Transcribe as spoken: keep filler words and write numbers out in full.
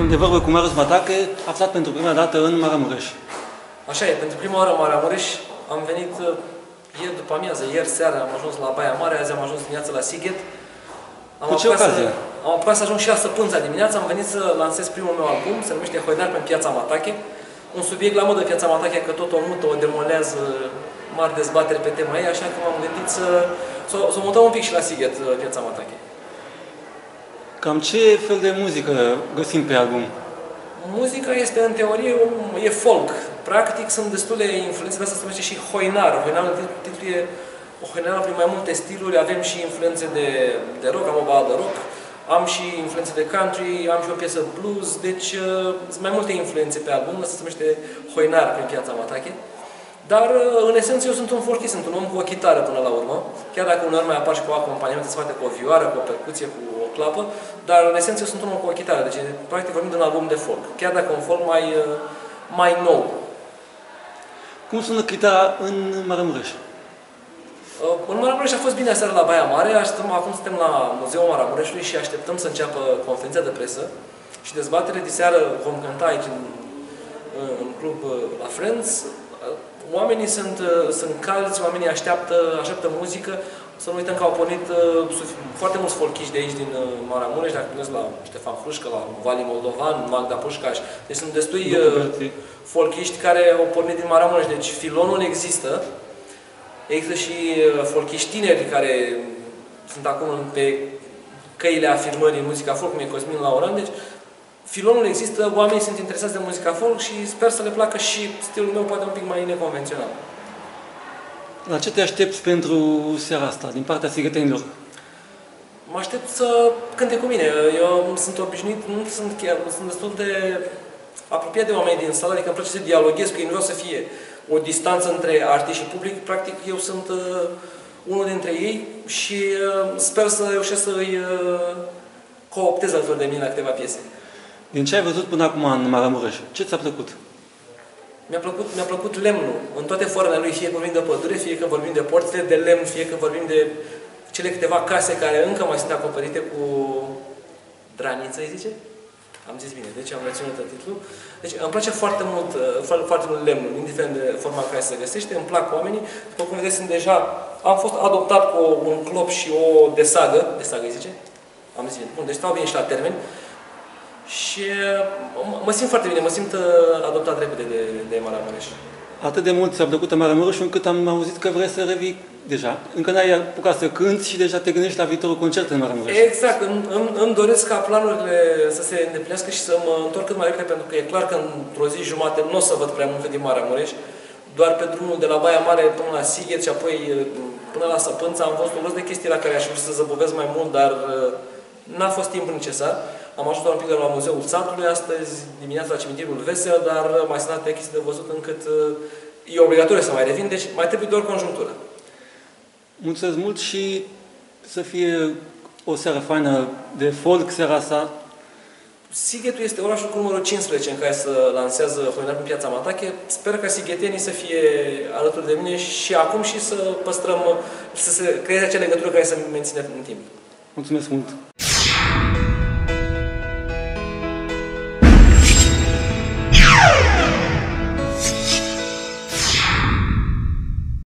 Stăm de vorbă cu Marius Matache, aflat pentru prima dată în Maramureș. Așa e, pentru prima oară în Maramureș am venit ieri după amiază, ieri seara am ajuns la Baia Mare, azi am ajuns dimineața la Sighet. Am Cu ce ocazie? Să, am apucat să ajung și la Săpânța dimineața, am venit să lansez primul meu album, se numește Hoinar pe Piața Matache. Un subiect la modă Piața Matache, că tot o mută, o demolează, mari dezbatere pe tema ei, așa că m-am gândit să, să, să o mutăm un pic și la Sighet, Piața Matache. Cam ce fel de muzică găsim pe album? Muzica este, în teorie, e folk. Practic, sunt destule influențe, de asta se numește și hoinar. Hoinarul, titlul e o hoinară prin mai multe stiluri, avem și influențe de, de rock, am o bală rock, am și influențe de country, am și o piesă blues, deci uh, sunt mai multe influențe pe album, asta se numește Hoinar prin Piața Matache. Dar, uh, în esență, eu sunt un folkist, sunt un om cu o chitară până la urmă, chiar dacă uneori mai apar și cu acompaniament în spate, cu o vioară, cu o percuție, cu o clapă, dar, în esență, eu sunt un om cu o chitară, deci, practic, vorbim de un album de folk, chiar dacă un folk mai, uh, mai nou. Cum sună chitara în Maramureș? În Maramureș a fost bine aseară la Baia Mare, așteptăm, acum suntem la Muzeul Maramureșului și așteptăm să înceapă conferința de presă și dezbatere. Diseară vom cânta aici în, în club la Friends. Oamenii sunt, sunt calzi, oamenii așteaptă, așteaptă muzică. Să nu uităm că au pornit foarte mulți folchiști de aici din Maramureș, dacă gândesc la Ștefan Hrușcă, la Vali Moldovan, Magda Pușcaș. Deci sunt destui folchiști care au pornit din Maramureș, deci filonul există. Există și folchiști tineri care sunt acum pe căile afirmării în muzica folk, cum e Cosmin Laoran. Deci, filonul există, oamenii sunt interesați de muzica folk și sper să le placă și stilul meu poate un pic mai neconvențional. La ce te aștepți pentru seara asta, din partea sighetenilor? Mă aștept să cânte cu mine. Eu sunt obișnuit, nu sunt chiar, sunt destul de apropiat de oamenii din sală, adică îmi place să dialoghez cu ei, nu vreau să fie o distanță între artiști și public. Practic, eu sunt uh, unul dintre ei și uh, sper să reușesc să îi uh, cooptez alături de mine la câteva piese. Din ce ai văzut până acum în Maramureș, ce ți-a plăcut? Mi-a plăcut, mi-a plăcut lemnul, în toate formele lui, fie că vorbim de pădure, fie că vorbim de porțile de lemn, fie că vorbim de cele câteva case care încă mai sunt acoperite cu draniță, îi zice? Am zis bine, deci am reținut titlul. Deci îmi place foarte mult, foarte, foarte mult lemnul, indiferent de forma în care se găsește, îmi plac oamenii. După cum vedeți, sunt deja, am fost adoptat cu un clop și o desagă, desagă îi zice? Am zis bine. Bun, deci stau bine și la termen. Și mă simt foarte bine, mă simt adoptat repede de, de Maramureș. Atât de mult ți-a plăcut Maramureș încât am auzit că vrei să revii deja. Încă n-ai apucat să cânti și deja te gândești la viitorul concert în Maramureș. Exact, îmi, îmi, îmi doresc ca planurile să se îndeplinească și să mă întorc cât mai repede, pentru că e clar că într-o zi jumate nu o să văd prea multe din Maramureș. Doar pe drumul de la Baia Mare până la Sighet și apoi până la Săpânța am văzut o multă de chestii la care aș vrea să zăbovesc mai mult, dar n-a fost timpul necesar. Am ajuns doar un pic de la Muzeul Satului astăzi, dimineața la Cimitirul Vesel, dar mai sunt alte chestii de văzut încât e obligatoriu să mai revin, deci mai trebuie doar conjunctură. Mulțumesc mult și să fie o seară faină de folk seara asta. Sighetul este orașul cu numărul cincisprezece în care se lansează Hoinar în Piața Matache. Sper ca sighetenii să fie alături de mine și acum și să păstrăm, să se creeze acea legătură care să menține în timp. Mulțumesc mult!